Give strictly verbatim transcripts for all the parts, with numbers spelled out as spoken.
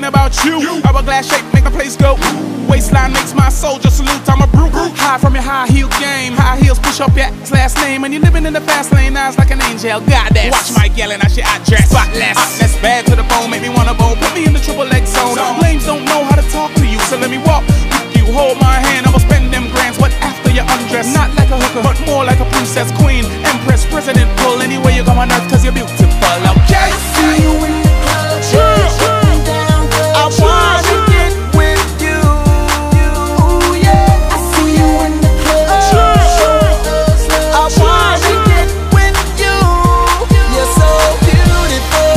about you. Hourglass shape make my place go. Waistline makes my soldier salute. I'm a brute. High from your high heel game. High heels push up your last name. And you're living in the fast lane. Eyes like an angel. Goddess. Watch Mike yelling out your address. Spotless. That's bad to the bone. Make me wanna bone. Put me in the triple X zone. Lames don't know how to talk to you, so let me walk with you. Hold my hand. I'ma spend them grands. What after you undress? Not like a hooker, but more like a princess, queen, empress, president. Pull anywhere you go on earth, cause you're beautiful. Okay. I see you in the club. I wanna get with you. Yeah. I see you in the club. I wanna get with you. You're so beautiful,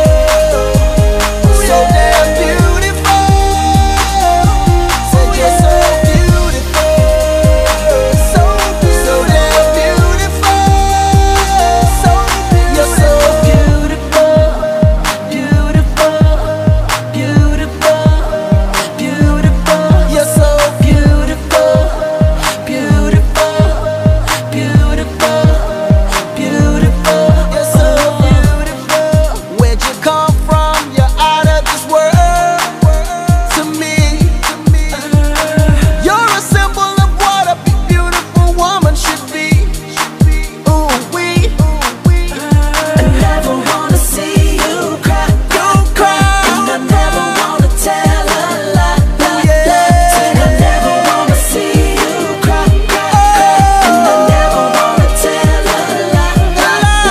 so damn beautiful. Said you're so beautiful, so so damn beautiful. So you're so beautiful, beautiful, beautiful, beautiful. You're so beautiful, beautiful, beautiful, beautiful. You're so beautiful. Where'd you come from? You're out of this world to me. You're a symbol of what a beautiful woman should be. Ooh, we. I never wanna see you cry, You cry. and I never wanna tell a lie, lie, Yeah. lie. Said I never wanna see you cry, cry, cry, and I never wanna tell a lie, lie,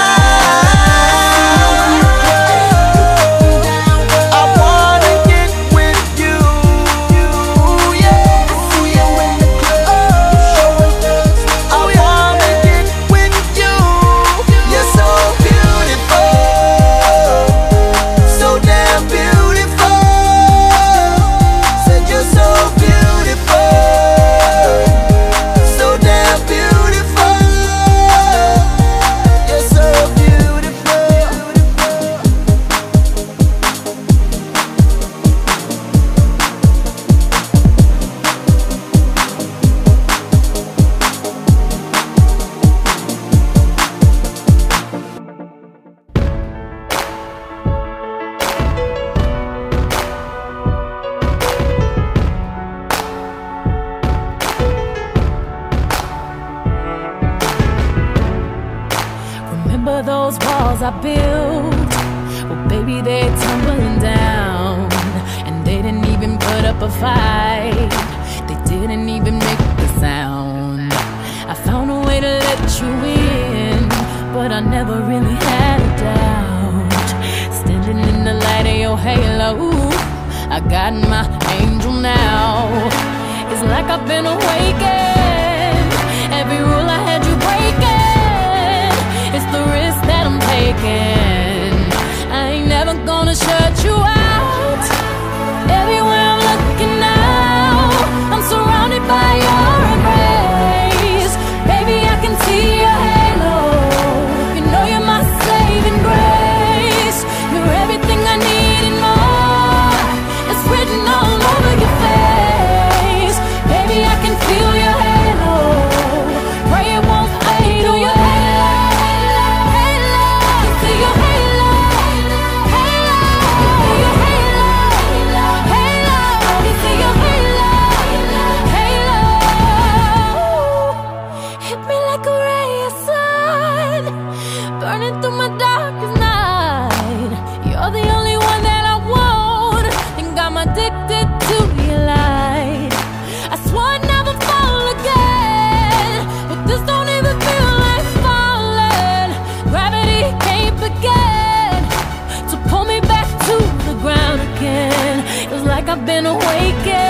I wanna get with you. Yeah. I see you in the club. I wanna get with you. You're so beautiful, so damn beautiful. Said you're so beautiful, so damn beautiful. You're so beautiful. Remember those walls I built? Well, baby, they're tumbling down. And they didn't even put up a fight. They didn't even make a sound. I found a way to let you in, but I never really had a doubt. Standing in the light of your halo, I got my angel now. It's like I've been awakened. Every rule I had you breaking, it's the risk that I'm taking. I ain't never gonna shut you out. Everywhere I'm looking now, I'm surrounded by your embrace. Baby, I can see your halo. You know you're my saving grace. You're everything I need and more. It's written all over your face. Baby, I can feel your halo. Pray it won't fade. Oh, your halo, halo, halo. See your halo, halo, your halo, halo. You see your halo, halo. Hit me like a ray of sun, burning through my darkest night. You're the only one that I want. Think I'm addicted to your light. I swore I'd never fall again, but this don't even feel like falling. Gravity can't begin to pull me back to the ground again. It's like I've been awakened.